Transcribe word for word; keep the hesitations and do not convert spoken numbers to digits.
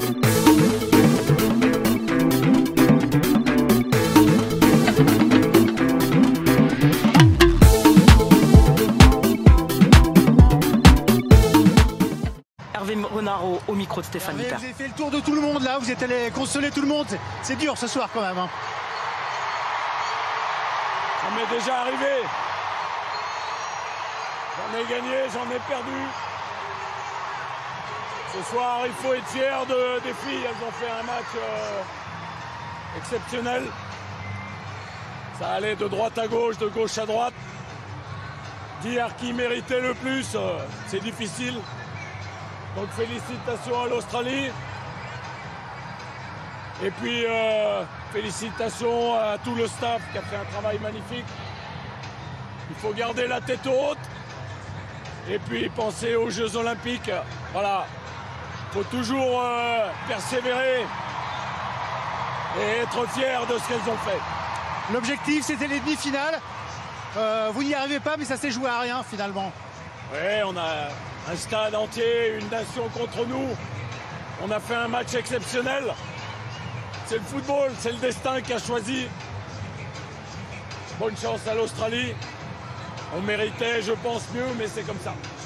Hervé Renard au, au micro de Stéphane Lippert. Vous avez fait le tour de tout le monde là, vous êtes allé consoler tout le monde. C'est dur ce soir quand même. Hein. Ça m'est déjà arrivé. J'en ai gagné, j'en ai perdu. Ce soir, il faut être fier de, des filles. Elles ont fait un match euh, exceptionnel. Ça allait de droite à gauche, de gauche à droite. Dire qui méritait le plus, euh, c'est difficile. Donc félicitations à l'Australie. Et puis euh, félicitations à tout le staff qui a fait un travail magnifique. Il faut garder la tête haute. Et puis penser aux Jeux Olympiques. Voilà. Il faut toujours euh, persévérer et être fier de ce qu'elles ont fait. L'objectif, c'était les demi-finales. Euh, vous n'y arrivez pas, mais ça s'est joué à rien finalement. Oui, on a un stade entier, une nation contre nous. On a fait un match exceptionnel. C'est le football, c'est le destin qui a choisi. Bonne chance à l'Australie. On méritait, je pense, mieux, mais c'est comme ça.